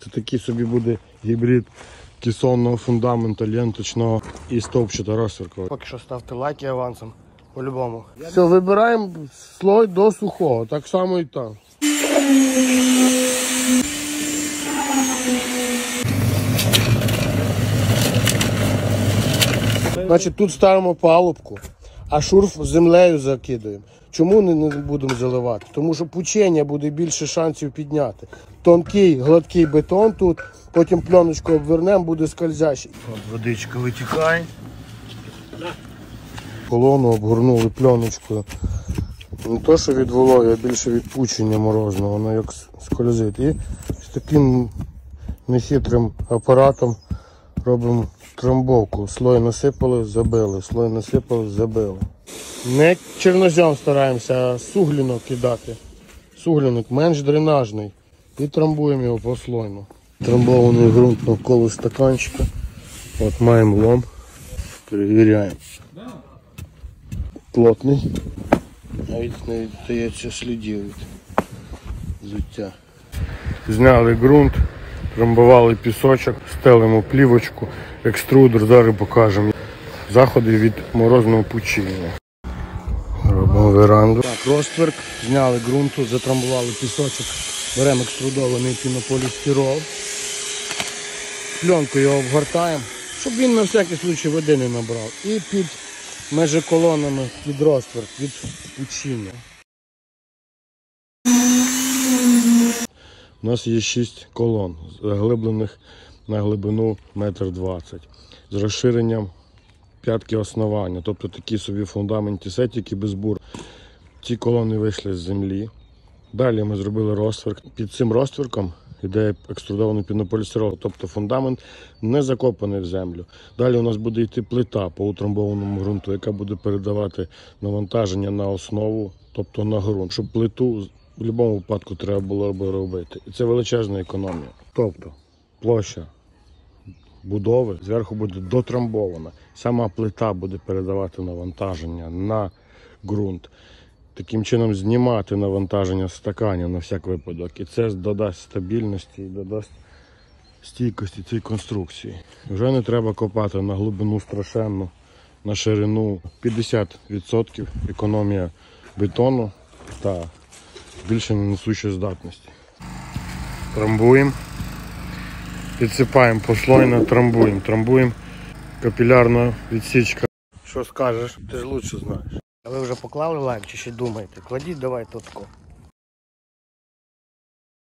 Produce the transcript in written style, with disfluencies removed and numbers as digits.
Це такий собі буде гібрид кесонного фундаменту, ленточного і стовпчато-розтвіркового. Поки що ставте лайки авансом, по-любому. Все, вибираємо слой до сухого, так само і там. Значить, тут ставимо палубку, а шурф землею закидаємо. Чому не будемо заливати? Тому що пучення буде більше шансів підняти. Тонкий, гладкий бетон тут, потім пленочку обвернемо, буде скользящий. От водичка витікає. Колону обгорнули пленочкою. Не то, що від вологи, а більше від пучення морозного, воно як скользить. І з таким нехитрим апаратом робимо трамбовку. Слой насипали, забили, слой насипали, забили. Не чорнозем стараємося, а суглінок кидати. Суглінок менш дренажний. І трамбуємо його послойно. Трамбований ґрунт навколо стаканчика. От маємо лом. Перевіряємо. Плотний. Навіть не віддається слідів від взуття. Зняли ґрунт, трамбували пісочок, стелимо плівочку, екструдер, зараз покажемо. Заходи від морозного пучення. Робимо веранду. Так, розтверк, зняли ґрунту, затрамбували пісочок, беремо екструдований пінополістирол. Пленкою його обгортаємо, щоб він на всякий случай води не набрав. І під межиколонами під розтверк, від пучіння. У нас є 6 колон, заглиблених на глибину 1,20 м, з розширенням п'ятки основання, тобто такі собі фундаменті сетики без бур. Ці колони вийшли з землі. Далі ми зробили розтверк. Під цим розтверком йде екструдований пінополістирол, тобто фундамент не закопаний в землю. Далі у нас буде йти плита по утрамбованому ґрунту, яка буде передавати навантаження на основу, тобто на ґрунт, щоб плиту в будь-якому випадку треба було робити. І це величезна економія. Тобто площа будови зверху буде дотрамбована. Сама плита буде передавати навантаження на ґрунт. Таким чином знімати навантаження з стаканів на всяк випадок. І це додасть стабільності і додасть стійкості цій конструкції. Вже не треба копати на глибину страшенну, на ширину. 50% економія бетону та більше ненесучої здатності. Трамбуємо. Підсипаємо послойно, трамбуємо. Трамбуємо, капілярна відсічка. Що скажеш? Ти ж лучше знаєш. А ви вже поклали лайк чи ще думаєте? Кладіть давайте отко.